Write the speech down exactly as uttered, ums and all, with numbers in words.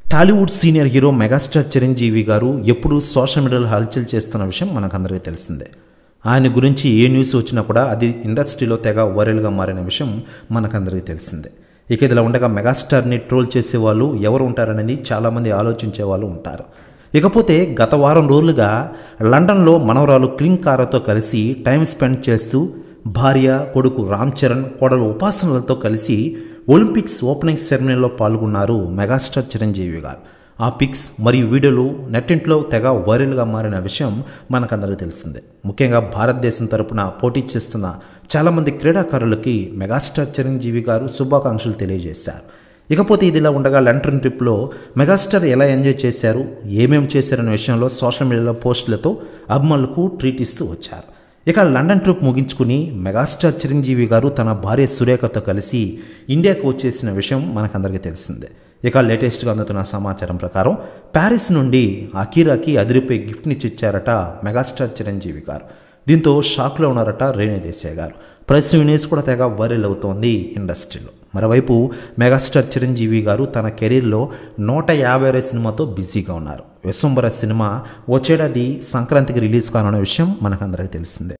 Tollywood senior hero megastar Chiranjeevi garu ఎప్పుడు social మీడియాలో హల్చల్ చేస్తున్న విషయం మనకందరికీ తెలిసిందే. ఆయన గురించి ఏ న్యూస్ వచ్చినా కూడా అది ఇండస్ట్రీలో తెగ వైరల్గా మారిన విషయం మనకందరికీ తెలిసిందే. ఇక ఇదిలా ఉండగా మెగాస్టార్ని ట్రోల్ చేసేవాళ్ళు ఎవరు ఉంటారనేది చాలామంది ఆలోచించే వాళ్ళు ఉంటారు. ఇకపోతే గత వారం రోజులుగా లండన్లో మనవరాలు క్లింకారాతో కలిసి టైం స్పెండ్ చేస్తూ భార్య, కొడుకు రామ్ చరణ్, కోడలు ఉపాసనలతో కలిసి ఒలింపిక్స్ ఓపెనింగ్ సెరమనీలో పాల్గొన్నారు మెగాస్టార్ చిరంజీవి గారు. ఆ పిక్స్ మరియు వీడియోలు నెట్టింట్లో తెగ వైరల్గా మారిన విషయం మనకందరికీ తెలిసిందే. ముఖ్యంగా భారతదేశం తరపున పోటీ చేస్తున్న చాలామంది క్రీడాకారులకి మెగాస్టార్ చిరంజీవి గారు శుభాకాంక్షలు తెలియజేశారు. ఇకపోతే ఇదిలా ఉండగా లండన్ ట్రిప్లో మెగాస్టార్ ఎలా ఎంజాయ్ చేశారు, ఏమేమి చేశారనే విషయంలో సోషల్ మీడియాలో పోస్టులతో అభిమానులకు ట్రీట్ ఇస్తూ వచ్చారు. ఇక లండన్ ట్రిప్ ముగించుకుని మెగాస్టార్ చిరంజీవి గారు తన భార్య సురేఖతో కలిసి ఇండియాకు వచ్చేసిన విషయం మనకందరికీ తెలిసిందే. ఇక లేటెస్ట్గా అందుతున్న సమాచారం ప్రకారం ప్యారిస్ నుండి అకీరాకి అదిరిపోయి గిఫ్ట్ని ఇచ్చారట మెగాస్టార్ చిరంజీవి గారు. దీంతో షాక్లో ఉన్నారట రేణుదేశాయ్ గారు. ప్రెస్ న్యూస్ కూడా తెగ వైరల్ అవుతోంది ఇండస్ట్రీలో. మరోవైపు మెగాస్టార్ చిరంజీవి గారు తన కెరీర్లో నూట యాభై ఆరు సినిమాతో బిజీగా ఉన్నారు. విశ్వంబర సినిమా వచ్చేడాది సంక్రాంతికి రిలీజ్ కానున్న విషయం మనకందరికీ తెలిసిందే.